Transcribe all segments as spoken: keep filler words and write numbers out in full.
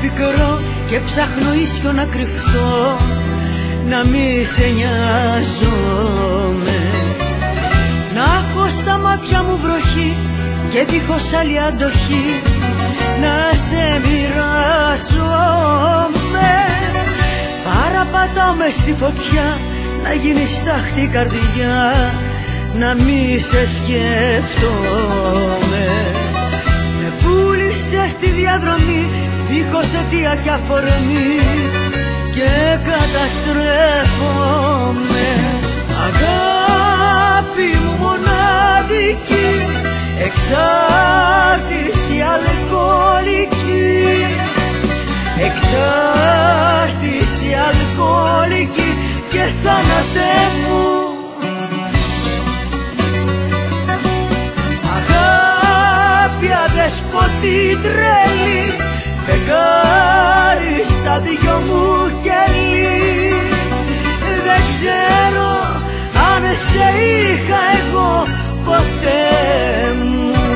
πικρό και ψάχνω ίσιο να κρυφτώ, να μη σε νοιάζομαι. Να έχω στα μάτια μου βροχή και δίχως άλλη αντοχή να σε μοιράζομαι. Παραπατάω μες στη φωτιά, να γίνει στάχτη η καρδιά, να μη σε σκέφτομαι. Με πούλησες στη διαδρομή δίχως αιτία και αφορμή και καταστρέφομαι. Αγάπη μου μοναδική, εξάρτηση αλκοολική, εξάρτηση αλκοολική και θάνατέ μου. Αγάπη αδεσποτη τρέλη, φεγγάρι στα δυο μου κελί. Δεν ξέρω αν σε είχα εγώ ποτέ μου.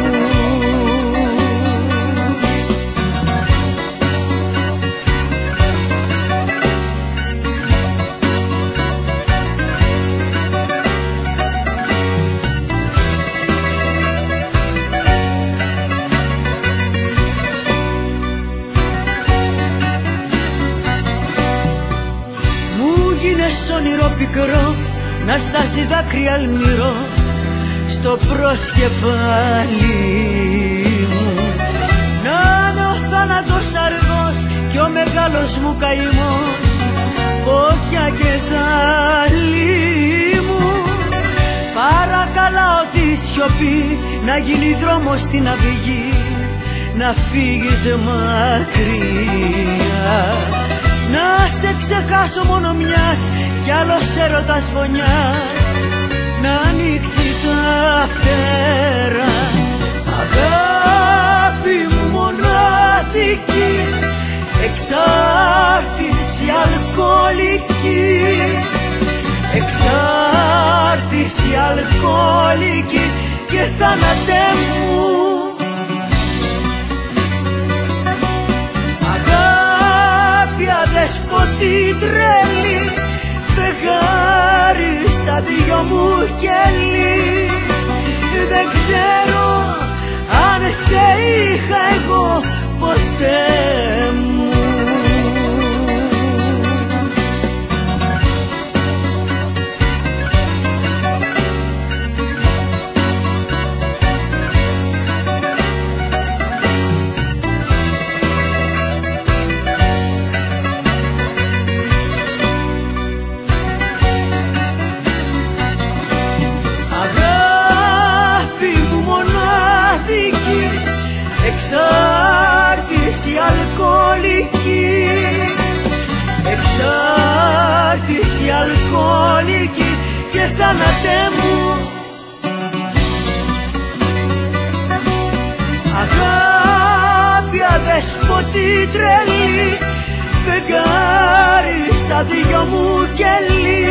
Γίνες όνειρο πικρό, να στάζει δάκρυα αλμυρό στο προσκεφάλι μου. Να είναι ο θάνατος αργός κι ο μεγάλος μου καημός, φωτιά και ζάλι μου. Παρακαλάω τη σιωπή να γίνει δρόμος στην αυγή, να φύγεις μακριά. Να σε ξεχάσω μόνο μιας κι άλλος έρωτας φωνιάς, να ανοίξει τα φτερά. Αγάπη μου μοναδική, εξάρτηση αλκοολική, εξάρτηση αλκοολική και θάνατέ μου. Αδέσποτη τρέλη, φεγγάρι στα δυο μου κελί. Δεν ξέρω αν σε είχα εγώ ποτέ μου. Εξάρτηση αλκοολική, εξάρτηση αλκοολική και θάνατέ μου. Αγάπη αδέσποτη τρελή, φεγγάρι στα δυο μου κελί.